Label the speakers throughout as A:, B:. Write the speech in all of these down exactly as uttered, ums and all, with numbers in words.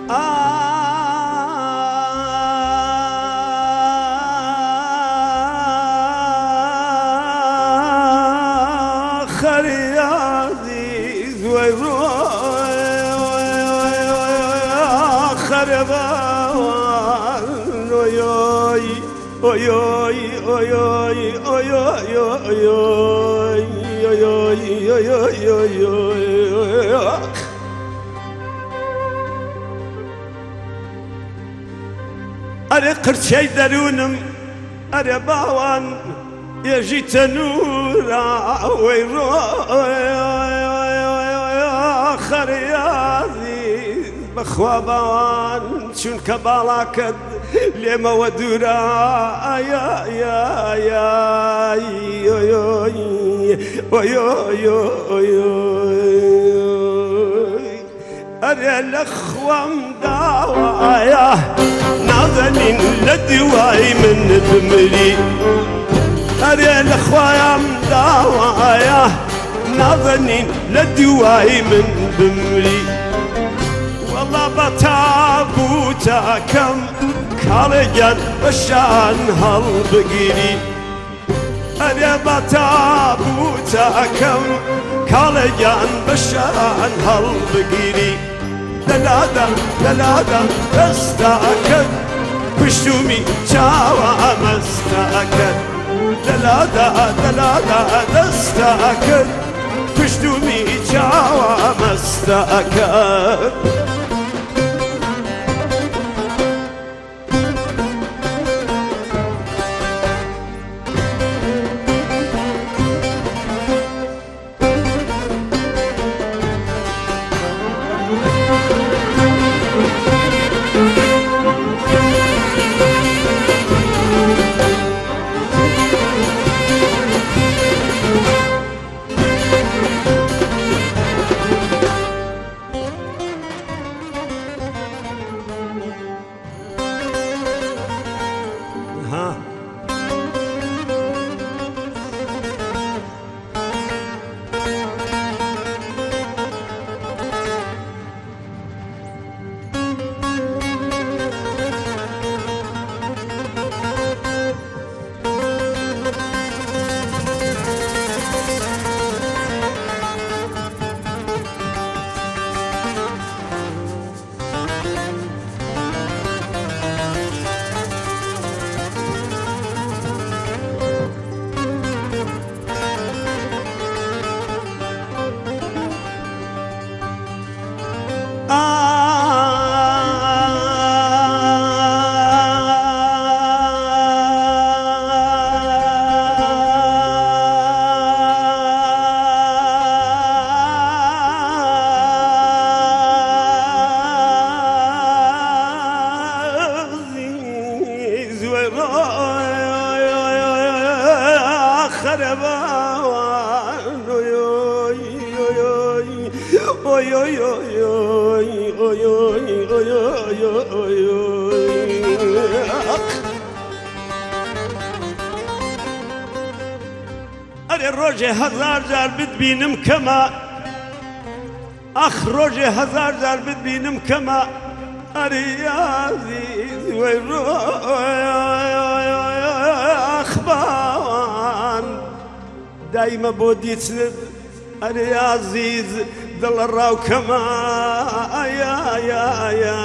A: آخر يا عزيز ويروي آخر باوان ويوي ويوي ويوي ويوي ويوي ويوي أري قرشي درونم أري باوان يجي تنورا ويروي آخر يا عزيز بخوا باوان شون كبالاكد لما ودورا يا يا يا أري الأخوة مداوايا ناظرين لدواي من بمري أري الأخوة مداوايا ناظرين لدواي من بمري والله بتابوتا كم كالجان بشان هالبقيري أري بتابوتا كم كالجان بشان هالبقيري دلادا دلادا دستاكد بشومي شاوا مستاكد دلادا دلادا دستاكد بشومي شاوا مستاكد أري روجي هزار جار بتبينم كما أخ روجي هزار جار بتبينم كما أري يا عزيز ويروي أخبان دايما بودي تسند أري يا عزيز ضل الراو كما يا يا يا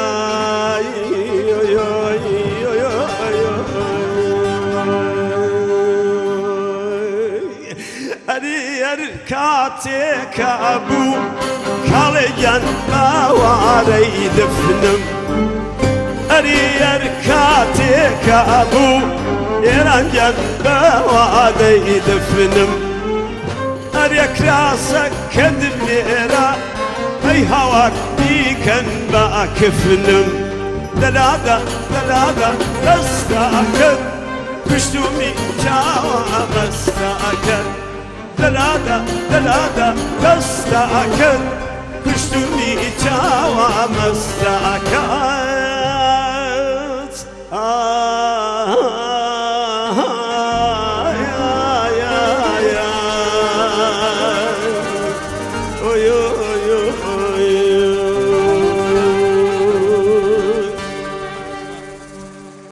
A: أري أركاتك أبو كالجان باواري دفنم أري أركاتك أبو إيرانجان باواري دفنم أريك راسك كذب ليرا أي هواك بيكن باكفنم دلادا دلادا دستاكد بشتومي جاوا مستاكد دلادا دلادا دستاكد بشتومي جاوا مستاكد